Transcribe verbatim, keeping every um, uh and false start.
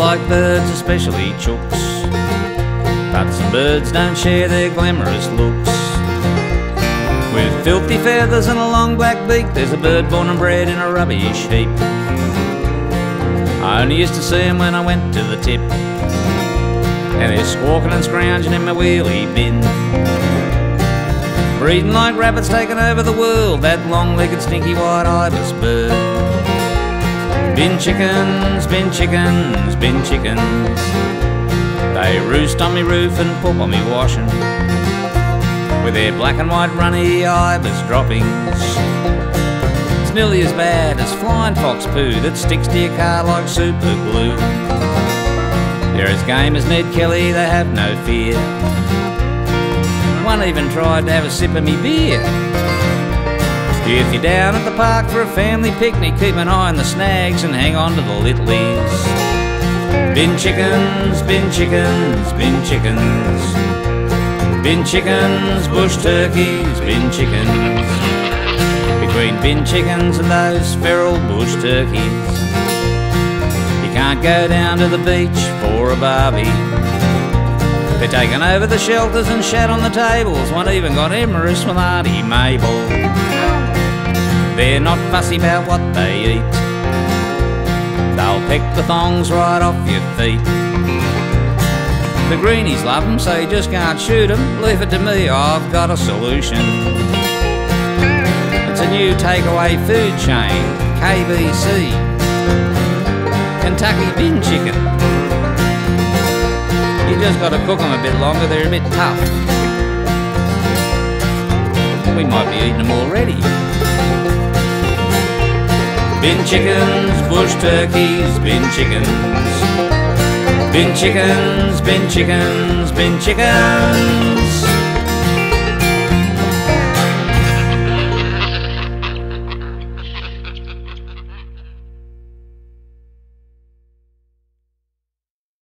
like birds, especially chooks, but some birds don't share their glamorous looks. With filthy feathers and a long black beak, there's a bird born and bred in a rubbish heap. I only used to see 'em when I went to the tip, and they're squawking and scrounging in my wheelie bin. Breeding like rabbits taking over the world, that long-legged stinky white ibis bird. Bin chickens, bin chickens, bin chickens, they roost on me roof and poop on me washing, with their black and white runny ibis droppings. It's nearly as bad as flying fox poo that sticks to your car like super glue. They're as game as Ned Kelly, they have no fear. One even tried to have a sip of me beer. If you're down at the park for a family picnic, keep an eye on the snags and hang on to the littlies. Bin chickens, bin chickens, bin chickens, bin chickens, bush turkeys, bin chickens. Between bin chickens and those feral bush turkeys, you can't go down to the beach for a barbie. They're taking over the shelters and shat on the tables. One even got amorous with Auntie Mabel. They're not fussy about what they eat, they'll peck the thongs right off your feet. The greenies love 'em, so you just can't shoot 'em. Leave it to me, I've got a solution. It's a new takeaway food chain, K B C, Kentucky bin chicken. You just got to cook them a bit longer, they're a bit tough. We might be eating them already. Bin chickens, bush turkeys, bin chickens, bin chickens, bin chickens, bin chickens.